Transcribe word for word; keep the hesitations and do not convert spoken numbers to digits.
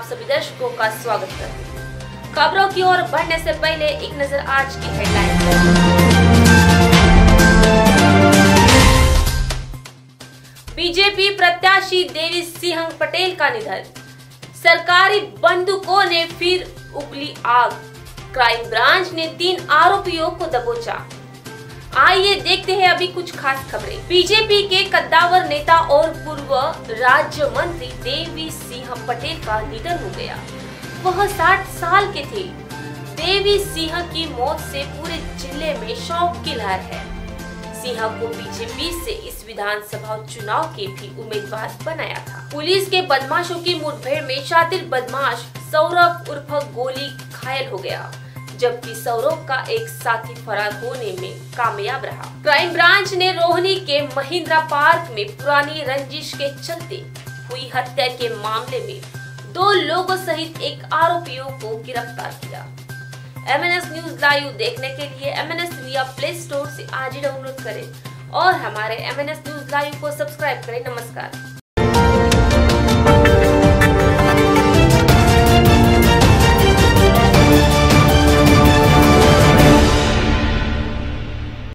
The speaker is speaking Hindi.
सभी दर्शकों का स्वागत करते हैं। खबरों की ओर बढ़ने से पहले एक नजर आज की हेडलाइन पर। बीजेपी प्रत्याशी देवी सिंह पटेल का निधन, सरकारी बंदूकों ने फिर उगली आग, क्राइम ब्रांच ने तीन आरोपियों को दबोचा। आइए देखते हैं अभी कुछ खास खबरें। बीजेपी के कद्दावर नेता और पूर्व राज्य मंत्री देवी सिंह पटेल का निधन हो गया। वह साठ साल के थे। देवी सिंह की मौत से पूरे जिले में शोक की लहर है। सिंह को बीजेपी से इस विधानसभा चुनाव के भी उम्मीदवार बनाया था। पुलिस के बदमाशों की मुठभेड़ में शातिर बदमाश सौरभ उर्फ गोली घायल हो गया, जबकि सौरभ का एक साथी फरार होने में कामयाब रहा। क्राइम ब्रांच ने रोहिणी के महिंद्रा पार्क में पुरानी रंजिश के चलते हुई हत्या के मामले में दो लोगों सहित एक आरोपियों को गिरफ्तार किया। एमएनएस न्यूज लाइव देखने के लिए एमएनएस मीडिया प्ले स्टोर से आज ही डाउनलोड करें और हमारे एमएनएस न्यूज लाइव को सब्सक्राइब करें। नमस्कार।